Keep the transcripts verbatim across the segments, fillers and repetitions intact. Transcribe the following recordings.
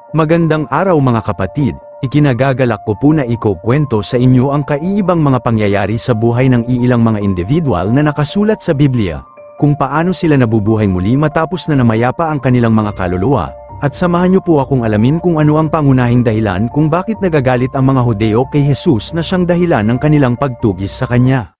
Magandang araw mga kapatid, ikinagagalak ko po na ikukwento sa inyo ang kaiibang mga pangyayari sa buhay ng iilang mga individual na nakasulat sa Biblia, kung paano sila nabubuhay muli matapos na namayapa ang kanilang mga kaluluwa, at samahan niyo po akong alamin kung ano ang pangunahing dahilan kung bakit nagagalit ang mga Hudeo kay Jesus na siyang dahilan ng kanilang pagtugis sa Kanya.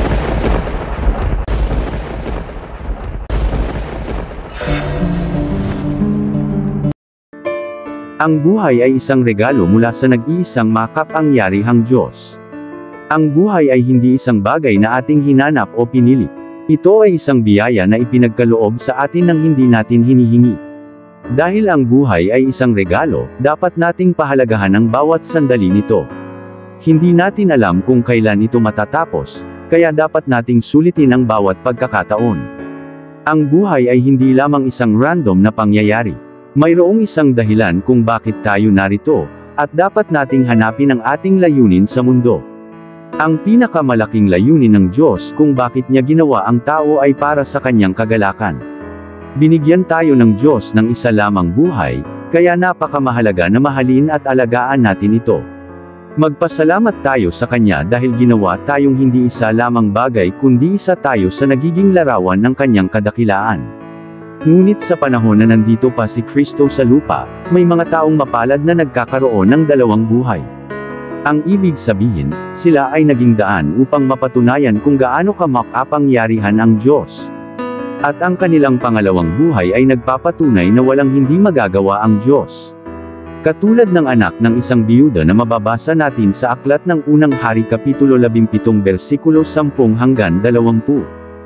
Ang buhay ay isang regalo mula sa nag-iisang makapangyarihang Diyos. Ang buhay ay hindi isang bagay na ating hinanap o pinili. Ito ay isang biyaya na ipinagkaloob sa atin ng hindi natin hinihingi. Dahil ang buhay ay isang regalo, dapat nating pahalagahan ang bawat sandali nito. Hindi natin alam kung kailan ito matatapos, kaya dapat nating sulitin ang bawat pagkakataon. Ang buhay ay hindi lamang isang random na pangyayari. Mayroong isang dahilan kung bakit tayo narito, at dapat nating hanapin ang ating layunin sa mundo. Ang pinakamalaking layunin ng Diyos kung bakit niya ginawa ang tao ay para sa kanyang kagalakan. Binigyan tayo ng Diyos ng isa lamang buhay, kaya napakamahalaga na mahalin at alagaan natin ito. Magpasalamat tayo sa Kanya dahil ginawa tayong hindi isa lamang bagay kundi isa tayo sa nagiging larawan ng Kanyang kadakilaan. Ngunit sa panahon na nandito pa si Kristo sa lupa, may mga taong mapalad na nagkakaroon ng dalawang buhay. Ang ibig sabihin, sila ay naging daan upang mapatunayan kung gaano kamakapangyarihan ang Diyos. At ang kanilang pangalawang buhay ay nagpapatunay na walang hindi magagawa ang Diyos. Katulad ng anak ng isang biyuda na mababasa natin sa Aklat ng Unang Hari Kapitulo labinpitong bersikulo sampung hanggang dalawampu.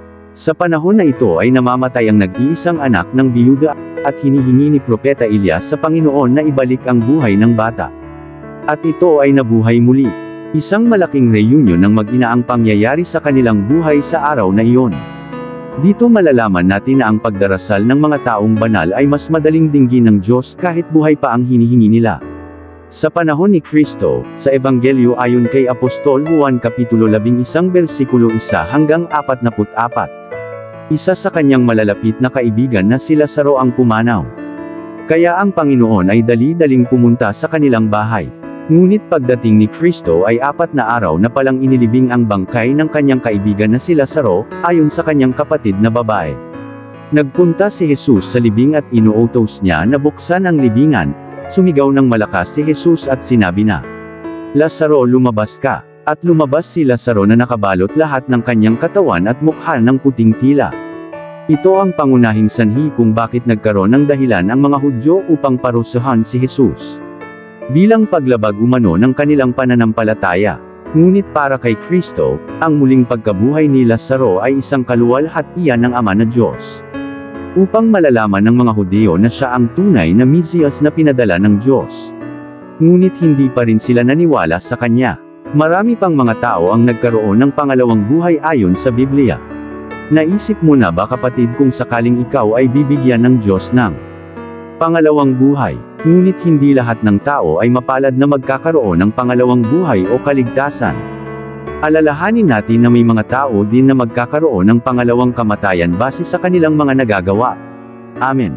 Sa panahon na ito ay namamatay ang nag-iisang anak ng biyuda, at hinihingi ni Propeta Elias sa Panginoon na ibalik ang buhay ng bata. At ito ay nabuhay muli. Isang malaking reunion ng mag-ina ang pangyayari sa kanilang buhay sa araw na iyon. Dito malalaman natin na ang pagdarasal ng mga taong banal ay mas madaling dinggin ng Diyos kahit buhay pa ang hinihingi nila. Sa panahon ni Kristo, sa Ebanghelyo ayon kay Apostol Juan Kapitulo labing isang bersikulo isa hanggang apat na apat. Isa sa kanyang malalapit na kaibigan na si Lazaro ang pumanaw. Kaya ang Panginoon ay dali-daling pumunta sa kanilang bahay. Ngunit pagdating ni Kristo ay apat na araw na palang inilibing ang bangkay ng kanyang kaibigan na si Lazaro, ayon sa kanyang kapatid na babae. Nagpunta si Jesus sa libing at inuutos niya na buksan ang libingan. Sumigaw ng malakas si Jesus at sinabi na, "Lazaro, lumabas ka." At lumabas si Lazaro na nakabalot lahat ng kanyang katawan at mukha ng puting tila. Ito ang pangunahing sanhi kung bakit nagkaroon ng dahilan ang mga Hudyo upang parusahan si Jesus. Bilang paglabag umano ng kanilang pananampalataya. Ngunit para kay Kristo, ang muling pagkabuhay ni Lazaro ay isang kaluwalhatian ng Ama na Diyos. Upang malalaman ng mga Hudyo na siya ang tunay na Mesiyas na pinadala ng Diyos. Ngunit hindi pa rin sila naniwala sa Kanya. Marami pang mga tao ang nagkaroon ng pangalawang buhay ayon sa Biblia. Naisip mo na ba kapatid kung sakaling ikaw ay bibigyan ng Diyos ng pangalawang buhay? Ngunit hindi lahat ng tao ay mapalad na magkakaroon ng pangalawang buhay o kaligtasan. Alalahanin natin na may mga tao din na magkakaroon ng pangalawang kamatayan base sa kanilang mga nagagawa. Amen.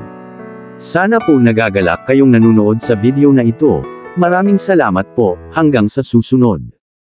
Sana po nagagalak kayong nanunood sa video na ito. Maraming salamat po, hanggang sa susunod.